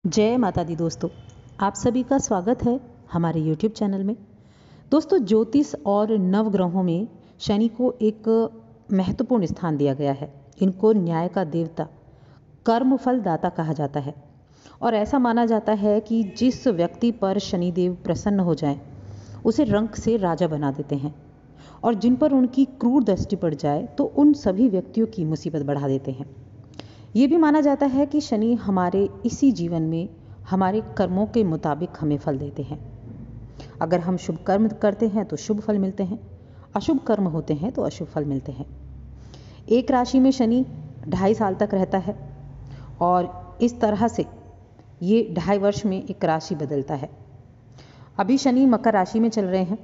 जय माता दी दोस्तों, आप सभी का स्वागत है हमारे YouTube चैनल में। दोस्तों, ज्योतिष और नवग्रहों में शनि को एक महत्वपूर्ण स्थान दिया गया है। इनको न्याय का देवता, कर्मफल दाता कहा जाता है और ऐसा माना जाता है कि जिस व्यक्ति पर शनिदेव प्रसन्न हो जाए उसे रंक से राजा बना देते हैं और जिन पर उनकी क्रूर दृष्टि पड़ जाए तो उन सभी व्यक्तियों की मुसीबत बढ़ा देते हैं। ये भी माना जाता है कि शनि हमारे इसी जीवन में हमारे कर्मों के मुताबिक हमें फल देते हैं। अगर हम शुभ कर्म करते हैं तो शुभ फल मिलते हैं, अशुभ कर्म होते हैं तो अशुभ फल मिलते हैं। एक राशि में शनि 2.5 साल तक रहता है और इस तरह से ये 2.5 वर्ष में एक राशि बदलता है। अभी शनि मकर राशि में चल रहे हैं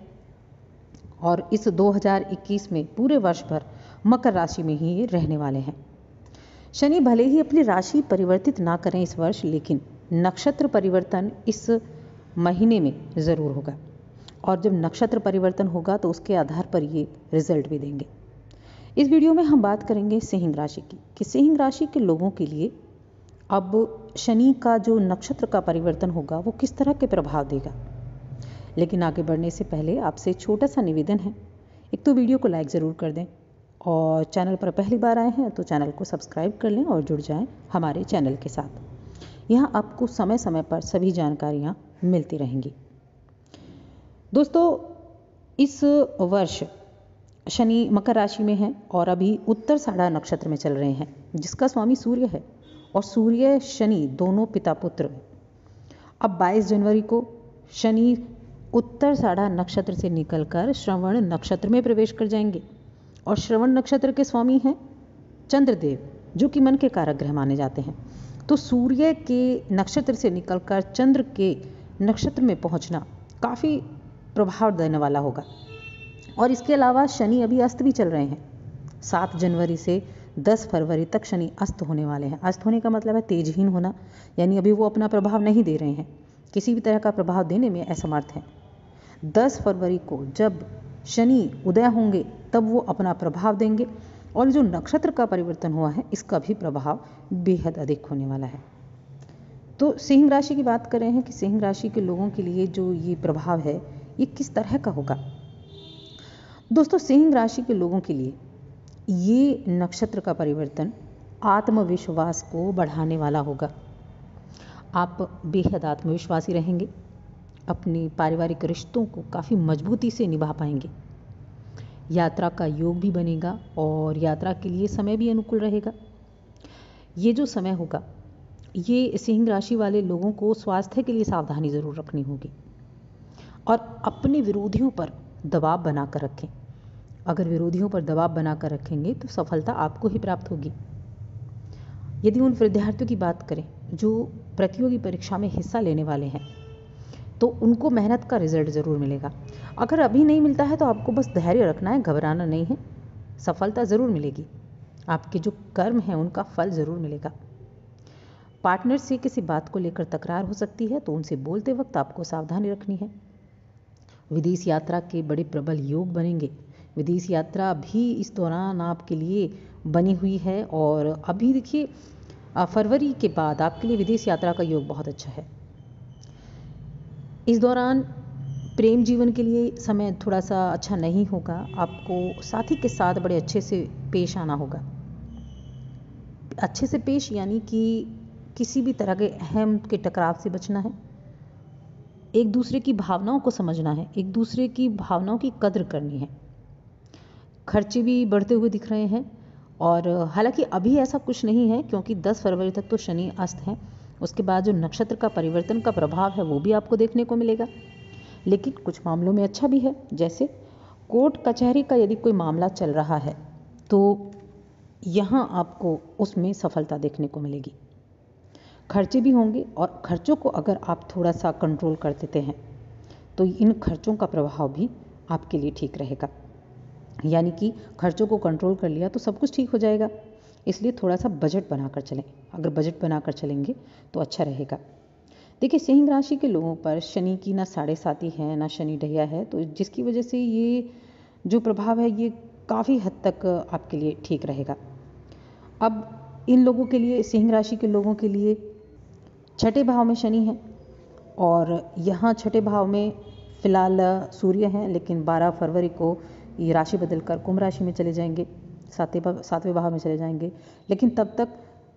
और इस 2021 में पूरे वर्ष भर मकर राशि में ही ये रहने वाले हैं। शनि भले ही अपनी राशि परिवर्तित ना करें इस वर्ष, लेकिन नक्षत्र परिवर्तन इस महीने में ज़रूर होगा और जब नक्षत्र परिवर्तन होगा तो उसके आधार पर ये रिजल्ट भी देंगे। इस वीडियो में हम बात करेंगे सिंह राशि की कि सिंह राशि के लोगों के लिए अब शनि का जो नक्षत्र का परिवर्तन होगा वो किस तरह के प्रभाव देगा। लेकिन आगे बढ़ने से पहले आपसे छोटा सा निवेदन है, एक तो वीडियो को लाइक ज़रूर कर दें और चैनल पर पहली बार आए हैं तो चैनल को सब्सक्राइब कर लें और जुड़ जाएं हमारे चैनल के साथ। यहाँ आपको समय समय पर सभी जानकारियाँ मिलती रहेंगी। दोस्तों, इस वर्ष शनि मकर राशि में है और अभी उत्तराषाढ़ा नक्षत्र में चल रहे हैं, जिसका स्वामी सूर्य है और सूर्य शनि दोनों पिता पुत्र। अब 22 जनवरी को शनि उत्तराषाढ़ा नक्षत्र से निकलकर श्रवण नक्षत्र में प्रवेश कर जाएंगे और श्रवण नक्षत्र के स्वामी हैं चंद्रदेव, जो कि मन के कारक ग्रह माने जाते हैं। तो सूर्य के नक्षत्र से निकलकर चंद्र के नक्षत्र में पहुंचना काफ़ी प्रभाव देने वाला होगा। और इसके अलावा शनि अभी अस्त भी चल रहे हैं। 7 जनवरी से 10 फरवरी तक शनि अस्त होने वाले हैं। अस्त होने का मतलब है तेजहीन होना, यानी अभी वो अपना प्रभाव नहीं दे रहे हैं, किसी भी तरह का प्रभाव देने में असमर्थ हैं। 10 फरवरी को जब शनि उदय होंगे तब वो अपना प्रभाव देंगे और जो नक्षत्र का परिवर्तन हुआ है इसका भी प्रभाव बेहद अधिक होने वाला है। तो सिंह राशि की बात कर रहे हैं कि सिंह राशि के लोगों के लिए जो ये प्रभाव है ये किस तरह का होगा। दोस्तों, सिंह राशि के लोगों के लिए ये नक्षत्र का परिवर्तन आत्मविश्वास को बढ़ाने वाला होगा। आप बेहद आत्मविश्वासी रहेंगे, अपने पारिवारिक रिश्तों को काफ़ी मजबूती से निभा पाएंगे। यात्रा का योग भी बनेगा और यात्रा के लिए समय भी अनुकूल रहेगा। ये जो समय होगा ये सिंह राशि वाले लोगों को स्वास्थ्य के लिए सावधानी ज़रूर रखनी होगी और अपने विरोधियों पर दबाव बनाकर रखें। अगर विरोधियों पर दबाव बनाकर रखेंगे तो सफलता आपको ही प्राप्त होगी। यदि उन विद्यार्थियों की बात करें जो प्रतियोगी परीक्षा में हिस्सा लेने वाले हैं तो उनको मेहनत का रिजल्ट ज़रूर मिलेगा। अगर अभी नहीं मिलता है तो आपको बस धैर्य रखना है, घबराना नहीं है, सफलता ज़रूर मिलेगी। आपके जो कर्म हैं उनका फल ज़रूर मिलेगा। पार्टनर से किसी बात को लेकर तकरार हो सकती है तो उनसे बोलते वक्त आपको सावधानी रखनी है। विदेश यात्रा के बड़े प्रबल योग बनेंगे। विदेश यात्रा भी इस दौरान आपके लिए बनी हुई है और अभी देखिए फरवरी के बाद आपके लिए विदेश यात्रा का योग बहुत अच्छा है। इस दौरान प्रेम जीवन के लिए समय थोड़ा सा अच्छा नहीं होगा। आपको साथी के साथ बड़े अच्छे से पेश आना होगा। अच्छे से पेश यानी कि किसी भी तरह के अहम के टकराव से बचना है, एक दूसरे की भावनाओं को समझना है, एक दूसरे की भावनाओं की कद्र करनी है। खर्चे भी बढ़ते हुए दिख रहे हैं और हालांकि अभी ऐसा कुछ नहीं है क्योंकि 10 फरवरी तक तो शनि अस्त है। उसके बाद जो नक्षत्र का परिवर्तन का प्रभाव है वो भी आपको देखने को मिलेगा। लेकिन कुछ मामलों में अच्छा भी है, जैसे कोर्ट कचहरी का यदि कोई मामला चल रहा है तो यहाँ आपको उसमें सफलता देखने को मिलेगी। खर्चे भी होंगे और खर्चों को अगर आप थोड़ा सा कंट्रोल कर देते हैं तो इन खर्चों का प्रभाव भी आपके लिए ठीक रहेगा। यानी कि खर्चों को कंट्रोल कर लिया तो सब कुछ ठीक हो जाएगा। इसलिए थोड़ा सा बजट बनाकर चलें। अगर बजट बनाकर चलेंगे तो अच्छा रहेगा। देखिए, सिंह राशि के लोगों पर शनि की ना 7.5 है ना शनि ढैया है, तो जिसकी वजह से ये जो प्रभाव है ये काफ़ी हद तक आपके लिए ठीक रहेगा। अब इन लोगों के लिए, सिंह राशि के लोगों के लिए छठे भाव में शनि है और यहाँ छठे भाव में फिलहाल सूर्य हैं, लेकिन 12 फरवरी को ये राशि बदलकर कुंभ राशि में चले जाएंगे, सातवें भाव में चले जाएंगे। लेकिन तब तक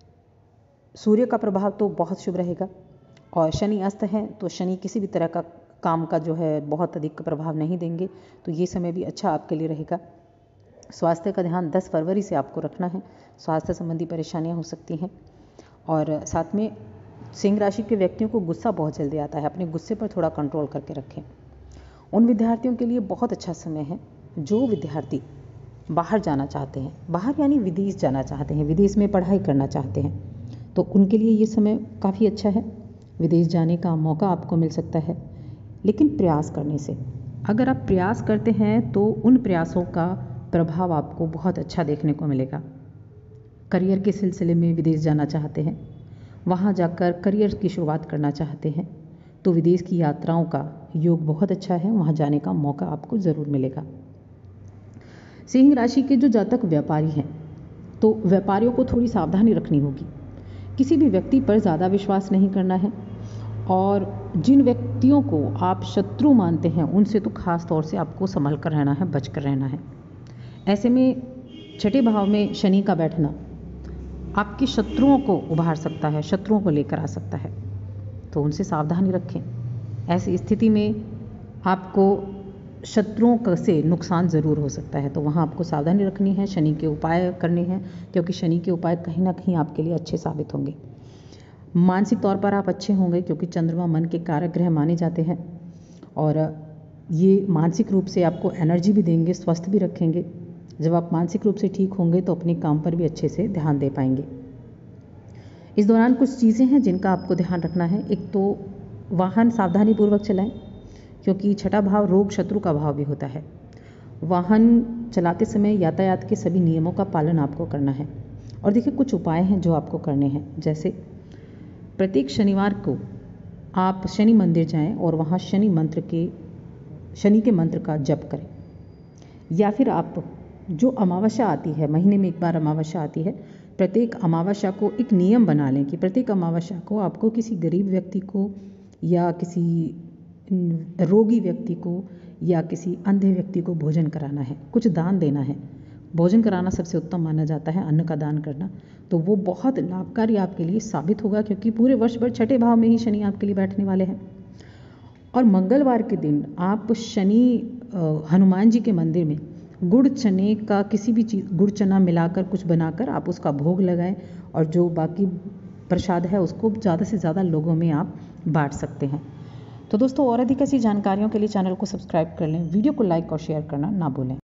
सूर्य का प्रभाव तो बहुत शुभ रहेगा और शनि अस्त हैं, तो शनि किसी भी तरह का काम का जो है बहुत अधिक प्रभाव नहीं देंगे, तो ये समय भी अच्छा आपके लिए रहेगा। स्वास्थ्य का ध्यान 10 फरवरी से आपको रखना है, स्वास्थ्य संबंधी परेशानियां हो सकती हैं। और साथ में सिंह राशि के व्यक्तियों को गुस्सा बहुत जल्दी आता है, अपने गुस्से पर थोड़ा कंट्रोल करके रखें। उन विद्यार्थियों के लिए बहुत अच्छा समय है जो विद्यार्थी बाहर जाना चाहते हैं, बाहर यानी विदेश जाना चाहते हैं, विदेश में पढ़ाई करना चाहते हैं, तो उनके लिए ये समय काफ़ी अच्छा है। विदेश जाने का मौका आपको मिल सकता है, लेकिन प्रयास करने से, अगर आप प्रयास करते हैं तो उन प्रयासों का प्रभाव आपको बहुत अच्छा देखने को मिलेगा। करियर के सिलसिले में विदेश जाना चाहते हैं, वहाँ जाकर करियर की शुरुआत करना चाहते हैं, तो विदेश की यात्राओं का योग बहुत अच्छा है, वहाँ जाने का मौका आपको ज़रूर मिलेगा। सिंह राशि के जो जातक व्यापारी हैं, तो व्यापारियों को थोड़ी सावधानी रखनी होगी। किसी भी व्यक्ति पर ज़्यादा विश्वास नहीं करना है और जिन व्यक्तियों को आप शत्रु मानते हैं उनसे तो खास तौर से आपको संभल कर रहना है, बच कर रहना है। ऐसे में छठे भाव में शनि का बैठना आपके शत्रुओं को उभार सकता है, शत्रुओं को लेकर आ सकता है, तो उनसे सावधानी रखें। ऐसी स्थिति में आपको शत्रुओं से नुकसान ज़रूर हो सकता है, तो वहाँ आपको सावधानी रखनी है, शनि के उपाय करने हैं, क्योंकि शनि के उपाय कहीं ना कहीं आपके लिए अच्छे साबित होंगे। मानसिक तौर पर आप अच्छे होंगे, क्योंकि चंद्रमा मन के कारक ग्रह माने जाते हैं और ये मानसिक रूप से आपको एनर्जी भी देंगे, स्वस्थ भी रखेंगे। जब आप मानसिक रूप से ठीक होंगे तो अपने काम पर भी अच्छे से ध्यान दे पाएंगे। इस दौरान कुछ चीज़ें हैं जिनका आपको ध्यान रखना है। एक तो वाहन सावधानीपूर्वक चलाएं, क्योंकि छठा भाव रोग शत्रु का भाव भी होता है। वाहन चलाते समय यातायात के सभी नियमों का पालन आपको करना है। और देखिए, कुछ उपाय हैं जो आपको करने हैं, जैसे प्रत्येक शनिवार को आप शनि मंदिर जाएं और वहाँ शनि के मंत्र का जप करें, या फिर आप जो अमावस्या आती है, महीने में एक बार अमावस्या आती है, प्रत्येक अमावस्या को एक नियम बना लें कि प्रत्येक अमावस्या को आपको किसी गरीब व्यक्ति को या किसी रोगी व्यक्ति को या किसी अंधे व्यक्ति को भोजन कराना है, कुछ दान देना है। भोजन कराना सबसे उत्तम माना जाता है, अन्न का दान करना, तो वो बहुत लाभकारी आपके लिए साबित होगा, क्योंकि पूरे वर्ष भर छठे भाव में ही शनि आपके लिए बैठने वाले हैं। और मंगलवार के दिन आप हनुमान जी के मंदिर में गुड़ चने का किसी भी चीज़, गुड़ चना मिलाकर कुछ बनाकर आप उसका भोग लगाएं और जो बाकी प्रसाद है उसको ज़्यादा से ज़्यादा लोगों में आप बांट सकते हैं। तो दोस्तों, और अधिक ऐसी जानकारियों के लिए चैनल को सब्सक्राइब कर लें, वीडियो को लाइक और शेयर करना ना भूलें।